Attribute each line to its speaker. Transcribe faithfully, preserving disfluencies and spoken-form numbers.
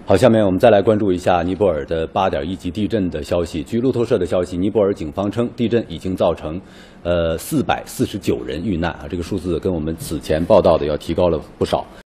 Speaker 1: 好，下面我们再来关注一下尼泊尔的八点一级地震的消息。据路透社的消息，尼泊尔警方称，地震已经造成呃四百四十九人遇难啊，这个数字跟我们此前报道的要提高了不少。